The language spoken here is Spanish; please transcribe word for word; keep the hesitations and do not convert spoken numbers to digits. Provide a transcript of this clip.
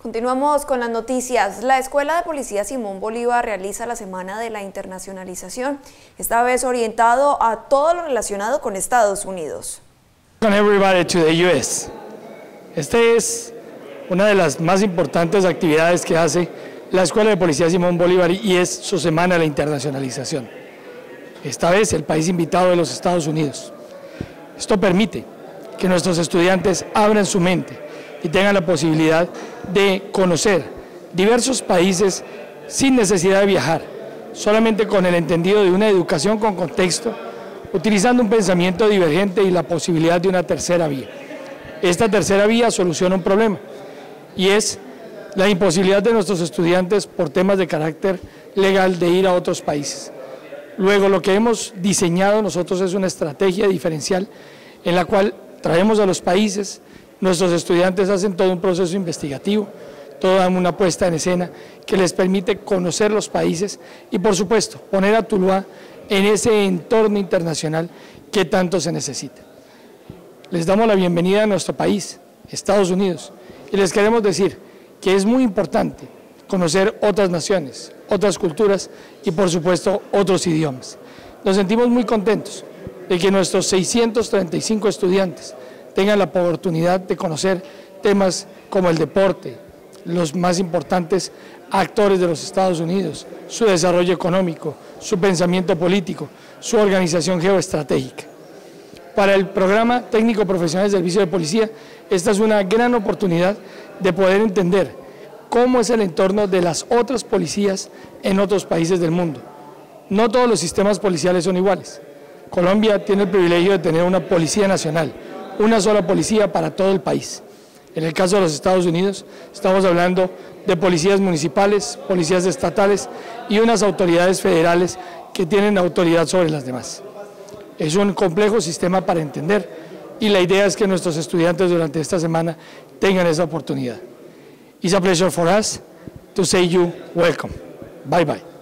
Continuamos con las noticias. La Escuela de Policía Simón Bolívar realiza la Semana de la Internacionalización, esta vez orientado a todo lo relacionado con Estados Unidos. Welcome everybody to the U S. Esta es una de las más importantes actividades que hace la Escuela de Policía Simón Bolívar y es su Semana de la Internacionalización. Esta vez el país invitado de los Estados Unidos. Esto permite que nuestros estudiantes abran su mente y tengan la posibilidad de conocer diversos países sin necesidad de viajar, solamente con el entendido de una educación con contexto, utilizando un pensamiento divergente y la posibilidad de una tercera vía. Esta tercera vía soluciona un problema y es la imposibilidad de nuestros estudiantes por temas de carácter legal de ir a otros países. Luego lo que hemos diseñado nosotros es una estrategia diferencial en la cual traemos a los países, nuestros estudiantes hacen todo un proceso investigativo, toda una puesta en escena que les permite conocer los países y por supuesto poner a Tuluá en ese entorno internacional que tanto se necesita. Les damos la bienvenida a nuestro país, Estados Unidos, y les queremos decir que es muy importante conocer otras naciones, otras culturas y por supuesto otros idiomas. Nos sentimos muy contentos de que nuestros seiscientos treinta y cinco estudiantes tengan la oportunidad de conocer temas como el deporte, los más importantes actores de los Estados Unidos, su desarrollo económico, su pensamiento político, su organización geoestratégica. Para el programa técnico profesional de servicio de policía, esta es una gran oportunidad de poder entender cómo es el entorno de las otras policías en otros países del mundo. No todos los sistemas policiales son iguales. Colombia tiene el privilegio de tener una policía nacional, una sola policía para todo el país. En el caso de los Estados Unidos, estamos hablando de policías municipales, policías estatales y unas autoridades federales que tienen autoridad sobre las demás. Es un complejo sistema para entender y la idea es que nuestros estudiantes durante esta semana tengan esa oportunidad. It's a pleasure for us to say you welcome. Bye bye.